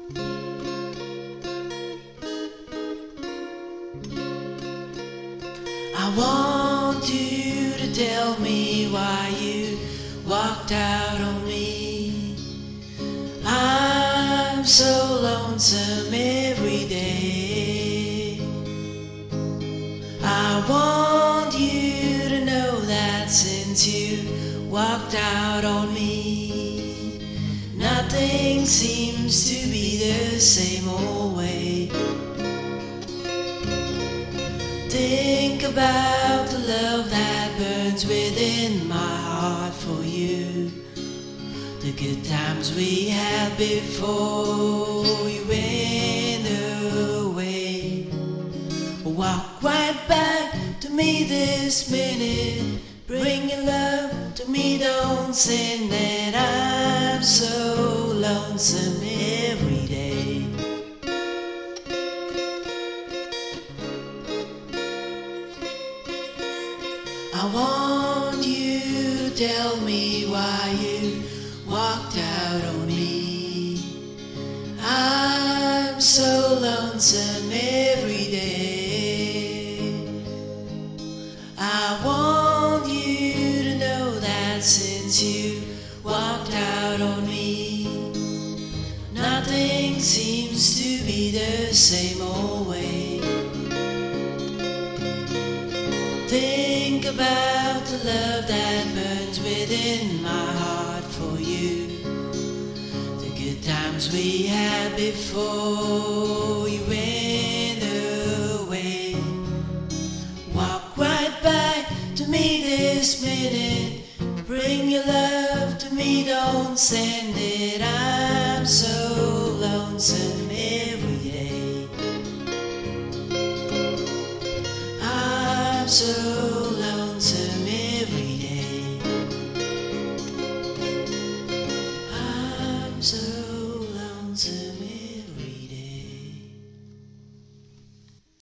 I want you to tell me why you walked out on me. I'm so lonesome every day. I want you to know that since you walked out on me, nothing seems to be the same old way. Think about the love that burns within my heart for you. The good times we had before you went away. Walk right back to me this minute. Bring your love to me, don't send it. I'm so lonesome every day. I want you to tell me why you walked out on me. I'm so lonesome every day. I want you to know that since you walked out on me, nothing seems to be the same old way. Think about the love that burns within my heart for you. The good times we had before you went away. Walk right back to me this minute. Bring your love to me, don't send it. I'm so lonesome every day. I'm so